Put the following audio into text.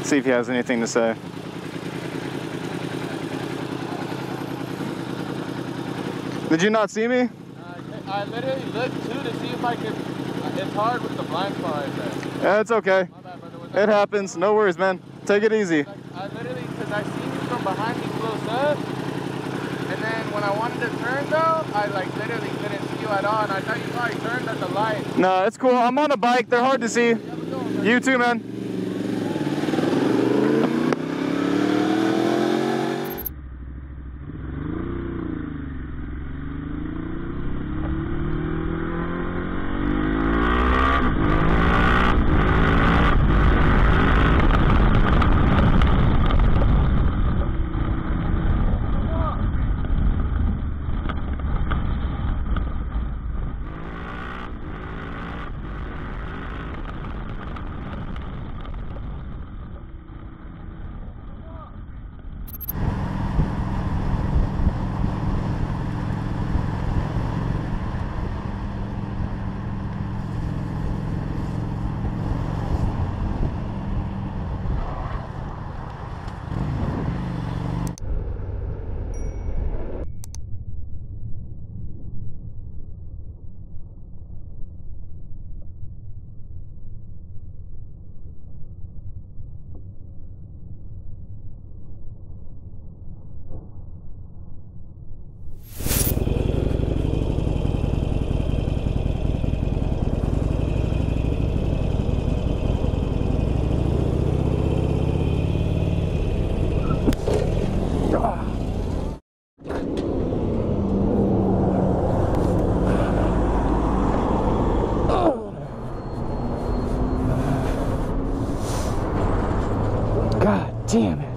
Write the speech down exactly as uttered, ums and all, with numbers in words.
See if he has anything to say. Did you not see me? Uh, I literally looked too to see if I could. It's hard with the blind spot right there. Yeah, it's okay. My bad, brother. Was It happens. No worries, man. Take it easy. Like, I literally, because I seen you from behind me close up, and then when I wanted to turn though, I like literally couldn't see you at all, and I thought you probably turned at the light. No, it's cool. I'm on a bike. They're hard to see. You too, man. God damn it.